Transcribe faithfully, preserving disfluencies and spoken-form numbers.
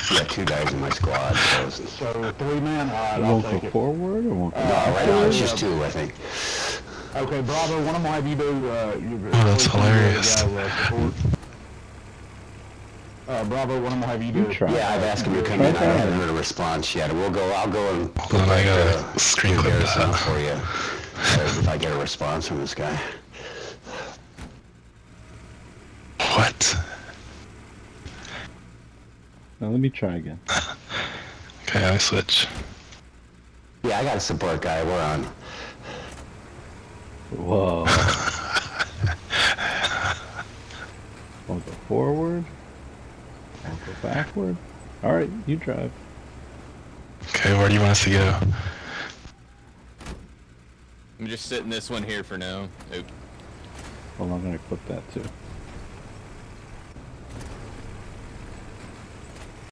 Yeah, two guys in my squad. So, So three men. All right, It I'll won't take go it. forward or won't go Uh, no, right now backward? it's just two, I think. Okay, Bravo. One of them will have you do. Uh, your, Oh, that's please send the other hilarious. guy, uh, support. Uh, Bravo. One of them will have you do. You try. Yeah, I've asked him to come in. I haven't heard a response yet. We'll go. I'll go and Hold on, I gotta uh, screen do clip Garrison that. for you. Uh, if I get a response from this guy. What? Now let me try again. Okay, I switch. Yeah, I got a support guy. We're on. Whoa. Won't go forward. Won't go backward. Alright, you drive. Okay, where do you want us to go? I'm just sitting this one here for now. Oop. Hold on, I'm gonna clip that too.